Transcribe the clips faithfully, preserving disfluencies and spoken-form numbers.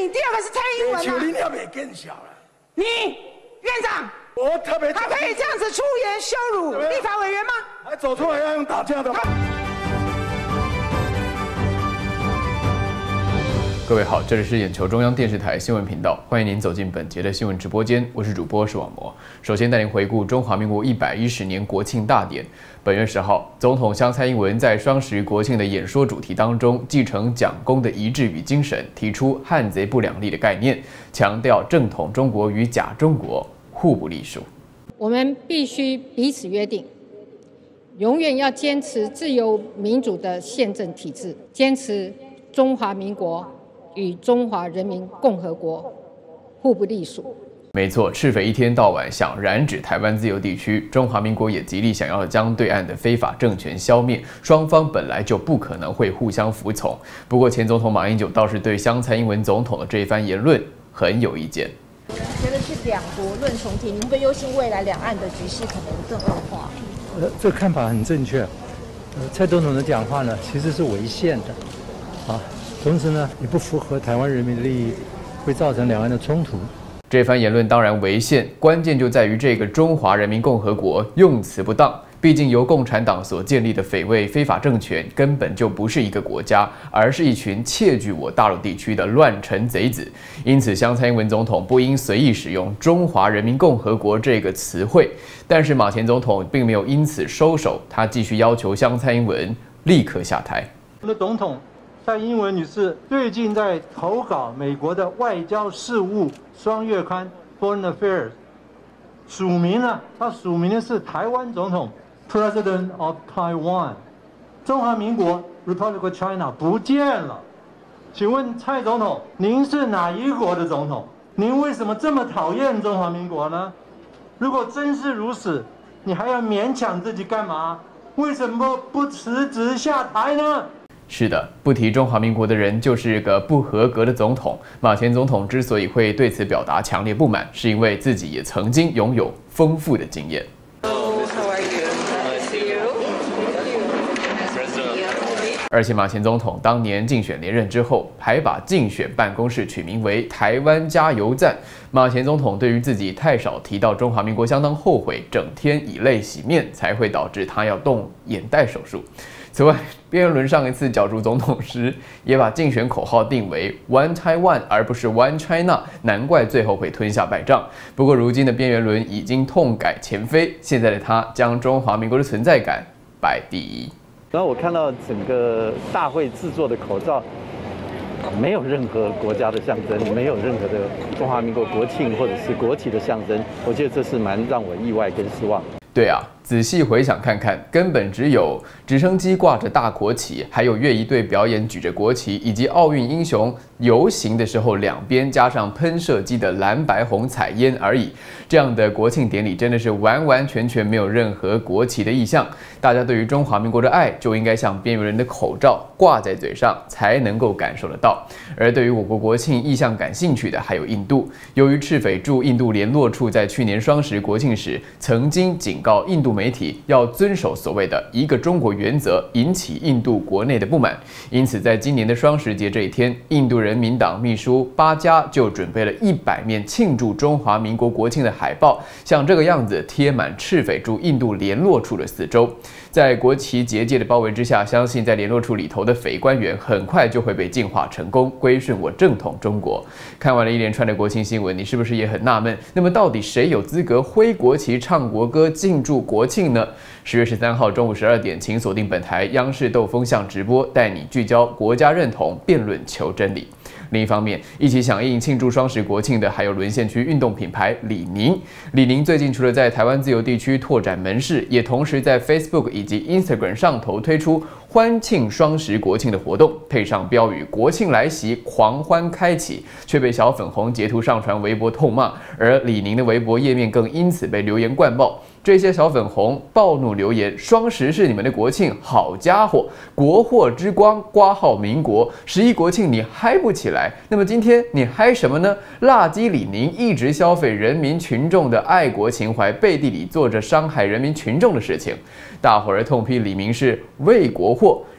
名，第二个是蔡英文啊。 像你也袂见笑了。 你院长， 我特别他可以这样子出言羞辱立法委员吗？ 还走出来要用打架的吗？ 各位好，这里是眼球中央电视台新闻频道，欢迎您走进本节的新闻直播间，我是主播视网膜。首先带您回顾中华民国一百一十年国庆大典。本月十号，总统向蔡英文在双十国庆的演说主题当中，继承蒋公的遗志与精神，提出汉贼不两立的概念，强调正统中国与假中国互不隶属。 我们必须彼此约定，永远要坚持自由民主的宪政体制，坚持中华民国与中华人民共和国互不隶属。 没错，赤匪一天到晚想染指台湾自由地区，中华民国也极力想要将对岸的非法政权消灭，双方本来就不可能会互相服从。不过前总统马英九倒是对香蔡英文总统的这一番言论很有意见。 觉得是两国论重提，您会忧心未来两岸的局势可能更恶化？ 呃，这个看法很正确。呃，蔡总统的讲话呢，其实是违宪的，啊。同时呢，也不符合台湾人民的利益，会造成两岸的冲突。 这番言论当然违宪，关键就在于这个中华人民共和国用词不当。毕竟由共产党所建立的匪卫非法政权根本就不是一个国家，而是一群窃据我大陆地区的乱臣贼子。因此，香蔡英文总统不应随意使用“中华人民共和国”这个词汇。但是马前总统并没有因此收手，他继续要求香蔡英文立刻下台。 我们的总统蔡英文女士最近在投稿美国的外交事务双月刊 Foreign Affairs， 署名呢，她署名的是台湾总统 President of Taiwan， 中华民国 Republic of China 不见了。请问蔡总统，您是哪一国的总统？您为什么这么讨厌中华民国呢？如果真是如此，你还要勉强自己干嘛？为什么不辞职下台呢？ 是的，不提中华民国的人就是个不合格的总统。马前总统之所以会对此表达强烈不满，是因为自己也曾经拥有丰富的经验。而且马前总统当年竞选连任之后，还把竞选办公室取名为“台湾加油站”。马前总统对于自己太少提到中华民国相当后悔，整天以泪洗面，才会导致他要动眼袋手术。此外，边缘轮上一次角逐总统时，也把竞选口号定为 One Taiwan 而不是 One China， 难怪最后会吞下败仗。不过如今的边缘轮已经痛改前非，现在的他将中华民国的存在感摆第一。 然后我看到整个大会制作的口罩，没有任何国家的象征，没有任何的中华民国国庆或者是国旗的象征，我觉得这是蛮让我意外跟失望。 对啊，仔细回想看看，根本只有直升机挂着大国旗，还有乐仪队表演举着国旗，以及奥运英雄游行的时候两边加上喷射机的蓝白红彩烟而已。这样的国庆典礼真的是完完全全没有任何国旗的意象。大家对于中华民国的爱就应该像边缘人的口罩挂在嘴上才能够感受得到。而对于我国国庆意象感兴趣的还有印度，由于赤匪驻印度联络处在去年双十国庆时曾经警告印度媒体要遵守所谓的一个中国原则，引起印度国内的不满。因此在今年的双十节这一天，印度人民党秘书巴加就准备了一百面庆祝中华民国国庆的海报，像这个样子贴满赤匪驻印度联络处的四周。在国旗结界的包围之下，相信在联络处里头的匪官员很快就会被净化成功，归顺我正统中国。看完了一连串的国庆新闻，你是不是也很纳闷？那么到底谁有资格挥国旗、唱国歌、庆祝国庆呢？十月十三号中午十二点，请锁定本台央视斗风向直播，带你聚焦国家认同，辩论求真理。另一方面，一起响应庆祝双十国庆的还有沦陷区运动品牌李宁。李宁最近除了在台湾自由地区拓展门市，也同时在 Facebook 以及 Instagram 上头推出欢庆双十国庆的活动，配上标语“国庆来袭，狂欢开启”，却被小粉红截图上传微博痛骂，而李宁的微博页面更因此被留言灌爆。这些小粉红暴怒留言：“双十是你们的国庆，好家伙，国货之光，挂号民国，十一国庆你嗨不起来，那么今天你嗨什么呢？”辣鸡李宁一直消费人民群众的爱国情怀，背地里做着伤害人民群众的事情。大伙儿痛批李宁是为国货。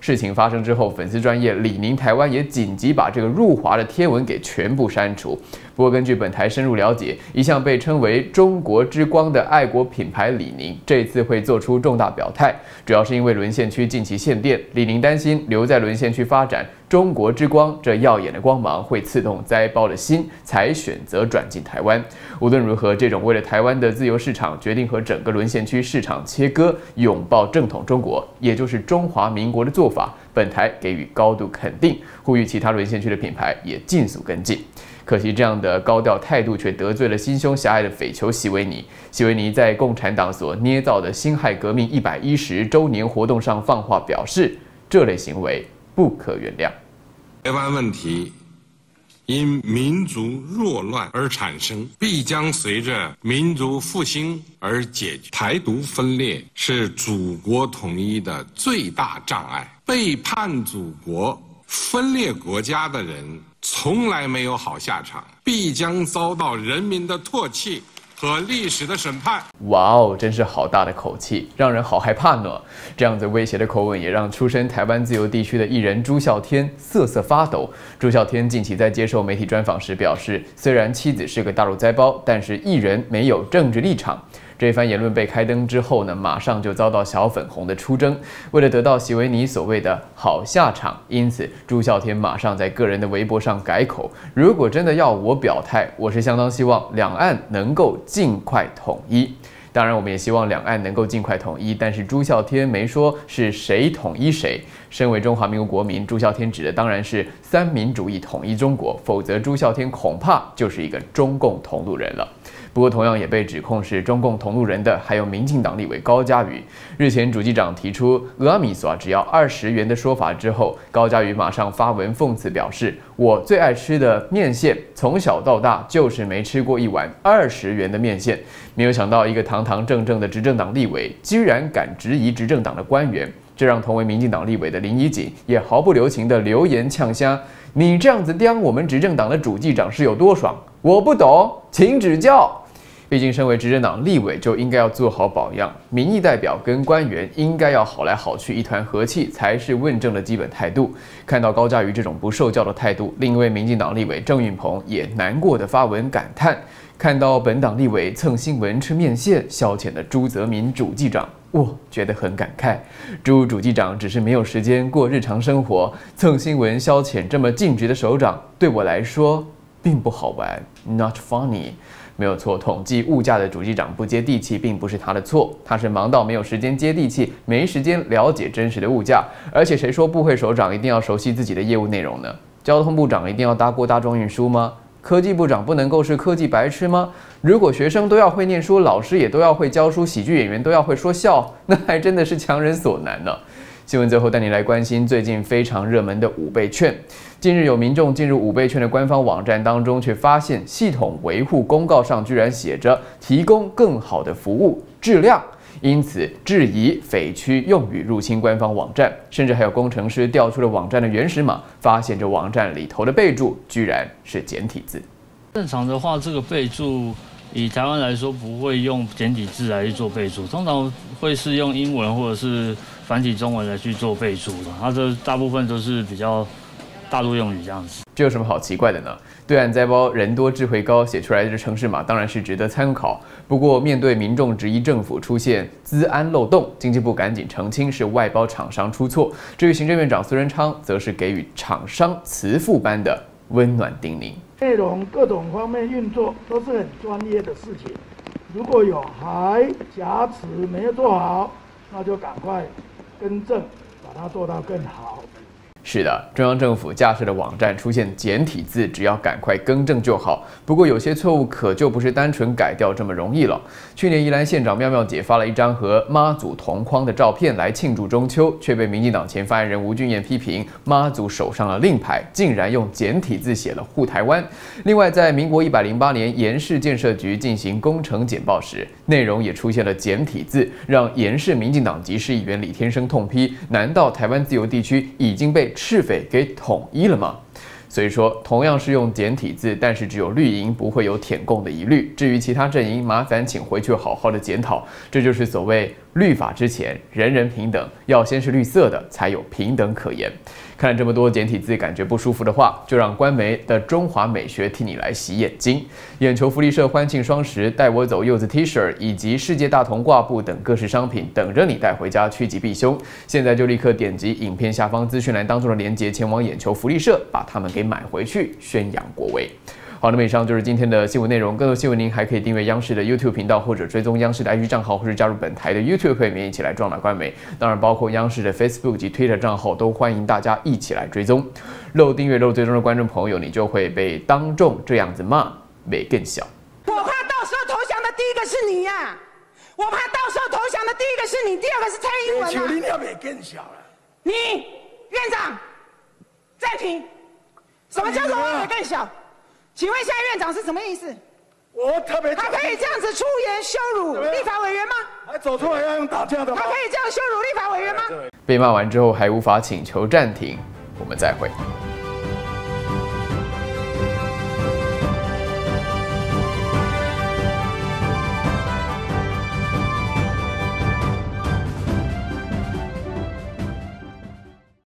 事情发生之后，粉丝专页李宁台湾也紧急把这个入华的贴文给全部删除。不过，根据本台深入了解，一向被称为“中国之光”的爱国品牌李宁，这次会做出重大表态，主要是因为沦陷区近期限电，李宁担心留在沦陷区发展“中国之光”这耀眼的光芒会刺痛灾胞的心，才选择转进台湾。无论如何，这种为了台湾的自由市场，决定和整个沦陷区市场切割，拥抱正统中国，也就是中华民国的做法，本台给予高度肯定，呼吁其他沦陷区的品牌也尽速跟进。可惜，这样的高调态度却得罪了心胸狭隘的匪酋席维尼。席维尼在共产党所捏造的辛亥革命一百一十周年活动上放话表示，这类行为不可原谅。 台湾问题因民族弱乱而产生，必将随着民族复兴而解决。台独分裂是祖国统一的最大障碍，背叛祖国、分裂国家的人从来没有好下场，必将遭到人民的唾弃和历史的审判。 哇哦，真是好大的口气，让人好害怕呢。这样子威胁的口吻，也让出身台湾自由地区的艺人朱孝天瑟瑟发抖。朱孝天近期在接受媒体专访时表示，虽然妻子是个大陆灾胞，但是艺人没有政治立场。这番言论被开灯之后呢，马上就遭到小粉红的出征。为了得到席维尼所谓的好下场，因此朱孝天马上在个人的微博上改口：如果真的要我表态，我是相当希望两岸能够尽快统一。当然，我们也希望两岸能够尽快统一，但是朱孝天没说是谁统一谁。身为中华民国国民，朱孝天指的当然是三民主义统一中国，否则朱孝天恐怕就是一个中共同路人了。不过，同样也被指控是中共同路人的，还有民进党立委高嘉瑜。日前，主机长提出“俄阿米索只要二十元”的说法之后，高嘉瑜马上发文讽刺表示：“我最爱吃的面线，从小到大就是没吃过一碗二十元的面线。”没有想到，一个堂堂正正的执政党立委，居然敢质疑执政党的官员，这让同为民进党立委的林怡瑾也毫不留情的留言呛瞎：“你这样子刁我们执政党的主计长是有多爽？我不懂，请指教。”毕竟，身为执政党立委，就应该要做好榜样。民意代表跟官员应该要好来好去，一团和气，才是问政的基本态度。看到高嘉瑜这种不受教的态度，另一位民进党立委郑运鹏也难过的发文感叹：看到本党立委蹭新闻吃面线，消遣的朱泽民主计长，我觉得很感慨。朱主计长只是没有时间过日常生活，蹭新闻消遣这么尽职的首长，对我来说并不好玩 ，not funny。没有错，统计物价的主计长不接地气，并不是他的错，他是忙到没有时间接地气，没时间了解真实的物价。而且谁说部会首长一定要熟悉自己的业务内容呢？交通部长一定要搭过大众运输吗？科技部长不能够是科技白痴吗？如果学生都要会念书，老师也都要会教书，喜剧演员都要会说笑，那还真的是强人所难呢。新闻最后带你来关心最近非常热门的五倍券。近日有民众进入五倍券的官方网站当中，却发现系统维护公告上居然写着提供更好的服务质量，因此质疑匪区用语入侵官方网站，甚至还有工程师调出了网站的原始码，发现这网站里头的备注居然是简体字。 正常的话，这个备注以台湾来说不会用简体字来去做备注，通常会是用英文或者是繁体中文来去做备注的，它这大部分都是比较大陆用语这样子。 这有什么好奇怪的呢？对岸灾胞人多智慧高写出来的这程式码当然是值得参考。不过面对民众质疑政府出现资安漏洞，经济部赶紧澄清是外包厂商出错。至于行政院长苏贞昌，则是给予厂商慈父般的温暖叮咛。 内容各种方面运作都是很专业的事情，如果有还瑕疵没有做好，那就赶快更正，把它做到更好。 是的，中央政府架设的网站出现简体字，只要赶快更正就好。不过有些错误可就不是单纯改掉这么容易了。去年宜兰县长妙妙姐发了一张和妈祖同框的照片来庆祝中秋，却被民进党前发言人吴俊彦批评妈祖手上的令牌竟然用简体字写了护台湾。另外，在民国一百零八年盐市建设局进行工程简报时，内容也出现了简体字，让盐市民进党籍市议员李天生痛批：难道台湾自由地区已经被赤匪给统一了吗？所以说，同样是用简体字，但是只有绿营不会有舔共的疑虑。至于其他阵营，麻烦请回去好好的检讨。这就是所谓律法之前人人平等，要先是绿色的，才有平等可言。看了这么多简体字，感觉不舒服的话，就让官媒的中华美学替你来洗眼睛。眼球福利社欢庆双十，带我走柚子 T 恤以及世界大同挂布等各式商品，等着你带回家趋吉避凶。现在就立刻点击影片下方资讯栏当中的链接，前往眼球福利社，把它们给买回去，宣扬国威。好，那么以上就是今天的新闻内容。更多新闻您还可以订阅央视的 YouTube 频道，或者追踪央视的 I G 账号，或是加入本台的 YouTube 会员一起来壮大官媒。当然，包括央视的 Facebook 及 Twitter 账号，都欢迎大家一起来追踪。漏订阅、漏追踪的观众朋友，你就会被当众这样子骂，没更小。 我怕到时候投降的第一个是你呀、啊，我怕到时候投降的第一个是你，第二个是蔡英文、啊。 球你要没更小了。 你院长暂停，什么叫做我没更小？请问现在院长是什么意思？ 我特别他可以这样子出言羞辱立法委员吗？ 还走出来要用打架的吗？ 他可以这样羞辱立法委员吗？ 被骂完之后还无法请求暂停，我们再会。